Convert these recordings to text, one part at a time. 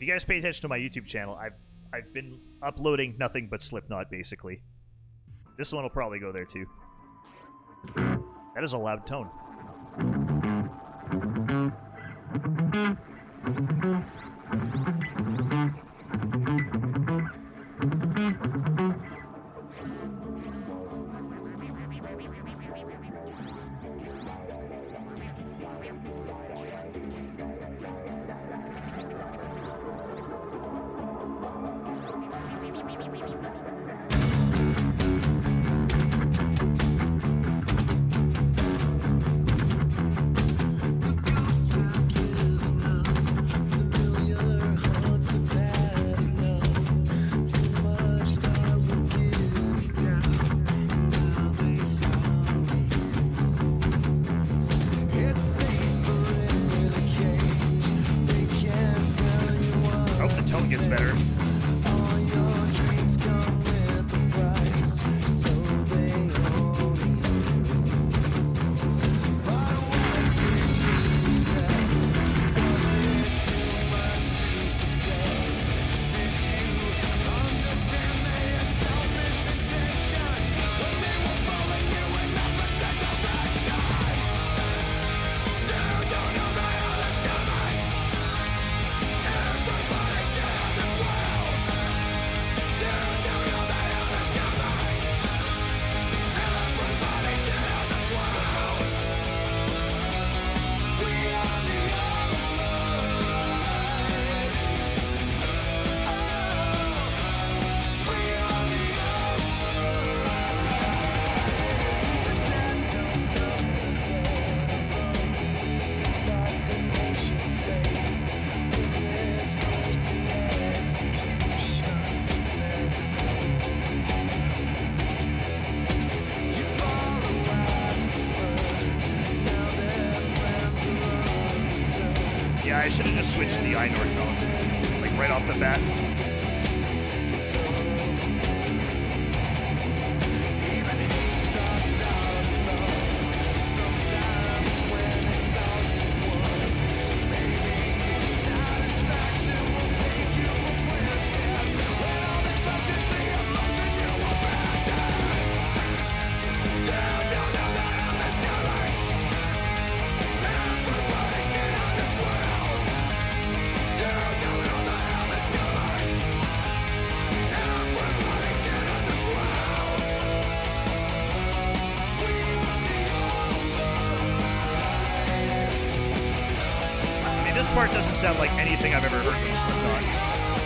If you guys pay attention to my YouTube channel, I've been uploading nothing but Slipknot, basically. This one will probably go there, too. That is a loud tone. I should have just switched to the Einor tone, like right off the bat. This part doesn't sound like anything I've ever heard from Slipknot.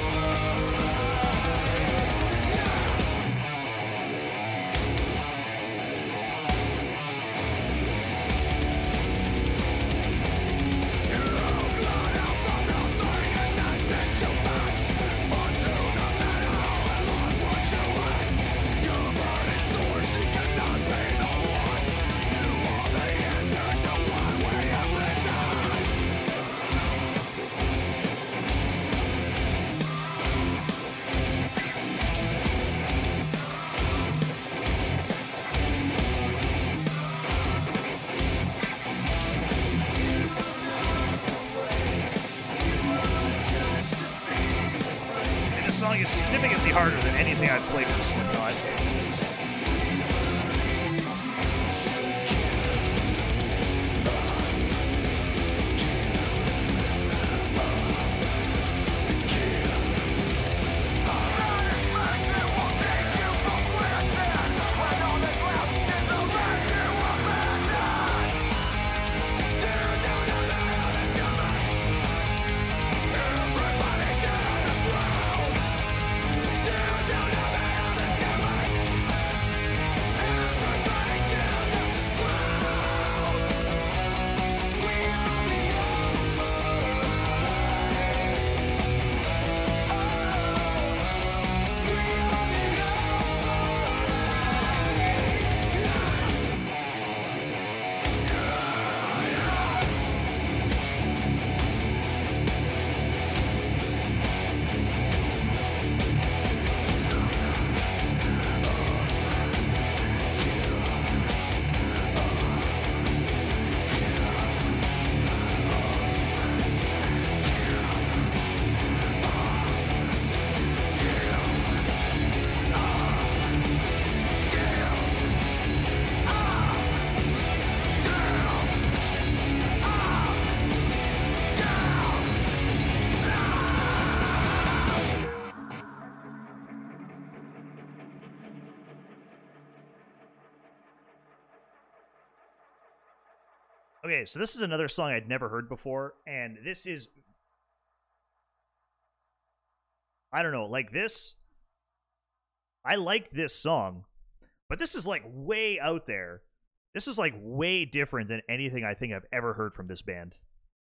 This song is significantly harder than anything I've played from Slipknot. Okay, so this is another song I'd never heard before, and this is... I don't know, like this... I like this song, but this is like way out there. This is like way different than anything I think I've ever heard from this band.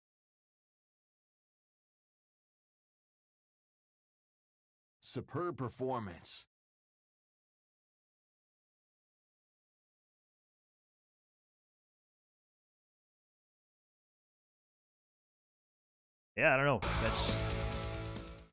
Superb performance. Yeah, I don't know. That's